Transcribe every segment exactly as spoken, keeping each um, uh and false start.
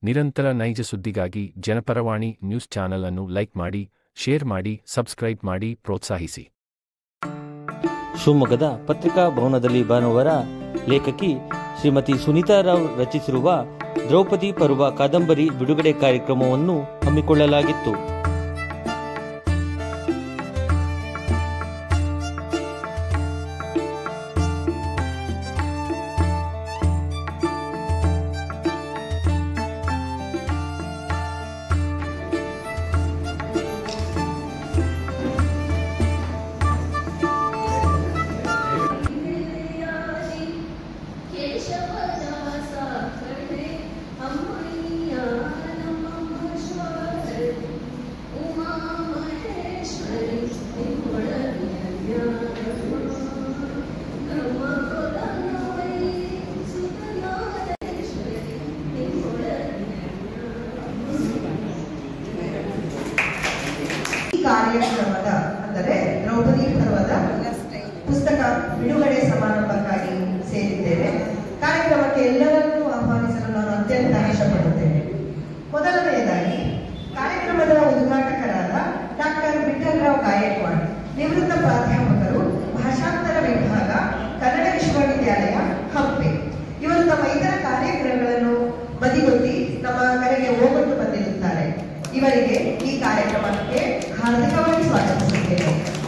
ನಿರಂತರ ನೈಜ ಸುದ್ದಿಗಾಗಿ ಜನಪರವಾಣಿ ನ್ಯೂಸ್ ಚಾನೆಲ್ ಅನ್ನು ಲೈಕ್ ಮಾಡಿ, ಶೇರ್ ಮಾಡಿ, ಸಬ್ಸ್ಕ್ರೈಬ್ ಮಾಡಿ, ಪ್ರೋತ್ಸಾಹಿಸಿ. ಶಿವಮೊಗ್ಗದ ಪತ್ರಿಕಾ ಭವನದಲ್ಲಿ ಭಾನುವಾರ ಲೇಖಕಿ ಶ್ರೀಮತಿ ಸುನೀತಾ ರಾವ್ ರಚಿಸಿರುವ ದ್ರೌಪದಿ ಪರ್ವ ಕಾದಂಬರಿ ಬಿಡುಗಡೆ ಕಾರ್ಯಕ್ರಮವನ್ನು ಹಮ್ಮಿಕೊಳ್ಳಲಾಗಿತ್ತು. ಕಾರ್ಯಕ್ರಮದ ಅಂದರೆ ದ್ರೌಪದಿ ಪರ್ವದ ಪುಸ್ತಕ ಬಿಡುಗಡೆ ಸಮಾರಂಭಕ್ಕಾಗಿ ಸೇರಿದ್ದೇವೆ. ಕಾರ್ಯಕ್ರಮಕ್ಕೆ ಎಲ್ಲರನ್ನೂ ಆಹ್ವಾನಿಸಲು ನಾನು ಅತ್ಯಂತ ಇಷ್ಟಪಡುತ್ತೇನೆ. ಮೊದಲನೆಯದಾಗಿ ಕಾರ್ಯಕ್ರಮದ ಉದ್ಘಾಟಕರಾದ ಡಾಕ್ಟರ್ ವಿಠಲರಾವ್ ಗಾಯಕ್ವಾಡ್, ನಿವೃತ್ತ ಪ್ರಾಧ್ಯಾಪಕರು, ಭಾಷಾಂತರ ವಿಭಾಗ, ಕನ್ನಡ ವಿಶ್ವವಿದ್ಯಾಲಯ, ಹಂಪೆ. ಇವರು ತಮ್ಮ ಇತರ ಕಾರ್ಯಕ್ರಮಗಳನ್ನು ಬದಿಗೊತ್ತಿ ನಮ್ಮ ಕರೆಗೆ ಹೋಗೊಟ್ಟು ಬಂದಿರುತ್ತಾರೆ. ಇವರಿಗೆ ಈ ಕಾರ್ಯಕ್ರಮಕ್ಕೆ ಹಾರ್ದಿಕವಾಗಿ ಸ್ವಾಗತಿಸುತ್ತೇನೆ.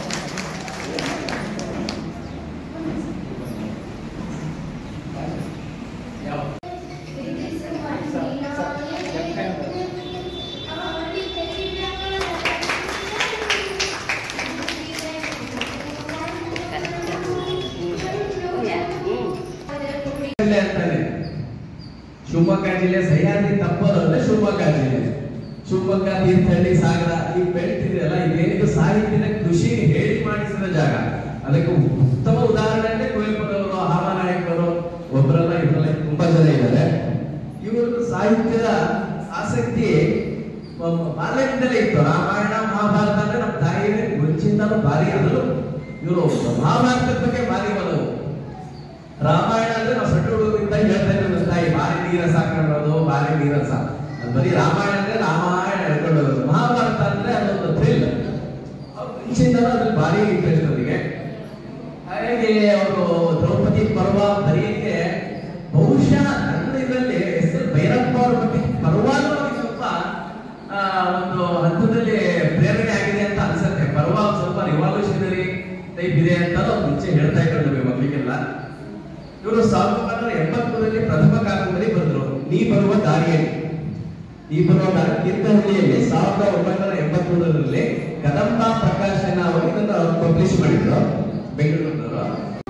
ಶಿವಮೊಗ್ಗ ಜಿಲ್ಲೆ ಸಹ್ಯಾದ್ರಿ ತಪ್ಪಲು ಶಿವಮೊಗ್ಗ ಜಿಲ್ಲೆ, ಶಿವಮೊಗ್ಗ, ತೀರ್ಥಹಳ್ಳಿ, ಸಾಗರ ಈ ಬೆಲ್ಟ್ ಇದೆಯಲ್ಲ, ಇದೇನಿದು ಸಾಹಿತ್ಯದ ಕೃಷಿ ಹೇಳಿ ಮಾಡಿಸಿದ ಜಾಗ. ಅದಕ್ಕೆ ಉತ್ತಮ ಉದಾಹರಣೆ ಅಂದ್ರೆ ಕುವೆಂಪುರವರು, ಹಾಮನಾಯಕರು, ಒಬ್ಬರಲ್ಲ ಇಬ್ಬರಲ್ಲ ತುಂಬಾ ಜನ ಇದ್ದಾರೆ. ಇವರು ಸಾಹಿತ್ಯದ ಆಸಕ್ತಿ ಬಾಲ್ಯದಿಂದಲೇ ಇತ್ತು. ರಾಮಾಯಣ ಮಹಾಭಾರತ ಅಂದ್ರೆ ನಮ್ಮ ತಾಯಿ ಮುಂಚಿಂದಲೂ ಭಾರಿ, ಅದರಲ್ಲೂ ಇವರು ಮಹಾಭಾರತದ ಬಗ್ಗೆ ಭಾರಿ ಒಲವು. ರಾಮಾಯಣ ಅಂದ್ರೆ ನಾವು ಸಣ್ಣ ಹುಡುಗರಿಂದ ಹೇಳ್ತಾ ಇದ್ರು, ತಾಯಿ ಭಾರಿ ನೀರಸ ಹಾಕೊಳ್ಳೋದು, ಭಾರಿ ನೀರಸ. ಅದು ಬರೀ ರಾಮಾಯಣ ಅಂದ್ರೆ ರಾಮಾಯಣ ಹೇಳ್ಕೊಳ್ಳೋದು, ಮಹಾಭಾರತ ಅಂದ್ರೆ ಅದೊಂದು ಥ್ರಿಲ್. ಮುಂಚಿಂದಲೂ ಅದ್ರಲ್ಲಿ ಭಾರಿ ಇಂಟ್ರೆಸ್ಟ್ ಅವರಿಗೆ. ಹಾಗಾಗಿ ಅವರು ದ್ರೌಪದಿ ಪರ್ವ ಬರೆಯಕ್ಕೆ ಬಹುಶಃ ನನ್ನ ಇದರಲ್ಲಿ ಹೆಸರು ಭೈರಪ್ಪ ಅವ್ರ ಬಗ್ಗೆ ಪರ್ವಾನು ಸ್ವಲ್ಪ ಒಂದು ಹಂತದಲ್ಲಿ ಪ್ರೇರಣೆ ಆಗಿದೆ ಅಂತ ಅನ್ಸುತ್ತೆ. ಪರ್ವ ಸ್ವಲ್ಪ ರಿವಾಲ್ಯೂಷನರಿ ಟೈಪ್ ಇದೆ ಅಂತ ಮುಂಚೆ ಹೇಳ್ತಾ ಇದ್ರು ನಮಗೆ ಮಕ್ಕಳಿಗೆಲ್ಲ. ಇವರು ಸಾವಿರದ ಒಂಬೈನೂರ ಎಂಬತ್ಮೂರರಲ್ಲಿ ಪ್ರಥಮ ಕಾದಂಬರಿ ಬರೆದ್ರು, ನೀ ಬರುವ ದಾರಿಯಲ್ಲಿ. ಈ ಬರುವ ದಾರಿ ತೀರ್ಥಹಳ್ಳಿಯಲ್ಲಿ ಸಾವಿರದ ಒಂಬೈನೂರ ಎಂಬತ್ಮೂರರಲ್ಲಿ ಕದಂಬ ಪ್ರಕಾಶನ ಅವರು ಇದನ್ನು ಪಬ್ಲಿಷ್ ಮಾಡಿದ್ರು, ಬೆಂಗಳೂರಿನವರು.